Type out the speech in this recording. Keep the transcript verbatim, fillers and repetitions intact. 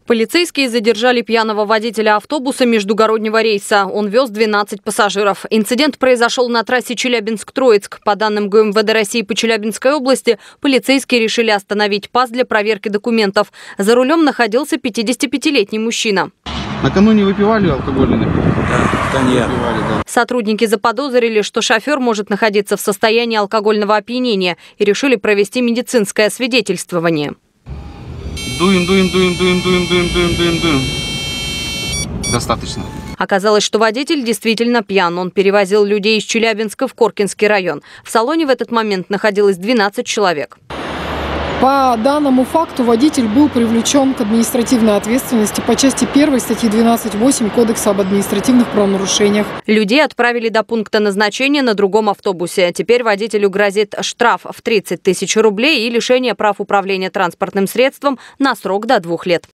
Полицейские задержали пьяного водителя автобуса междугороднего рейса. Он вез двенадцать пассажиров. Инцидент произошел на трассе Челябинск-Троицк. По данным гэ эм вэ дэ России по Челябинской области, полицейские решили остановить ПАЗ для проверки документов. За рулем находился пятидесятипятилетний мужчина. Накануне выпивали алкогольный напиток? Да, нет. Выпивали, да. Сотрудники заподозрили, что шофер может находиться в состоянии алкогольного опьянения, и решили провести медицинское освидетельствование. Дуем, дуем, дуем, дуем, дуем, дуем, дуем, дуем, дуем. Достаточно. Оказалось, что водитель действительно пьян. Он перевозил людей из Челябинска в Коркинский район. В салоне в этот момент находилось двенадцать человек. По данному факту водитель был привлечен к административной ответственности по части первой статьи двенадцать восемь Кодекса об административных правонарушениях. Людей отправили до пункта назначения на другом автобусе. Теперь водителю грозит штраф в тридцать тысяч рублей и лишение прав управления транспортным средством на срок до двух лет.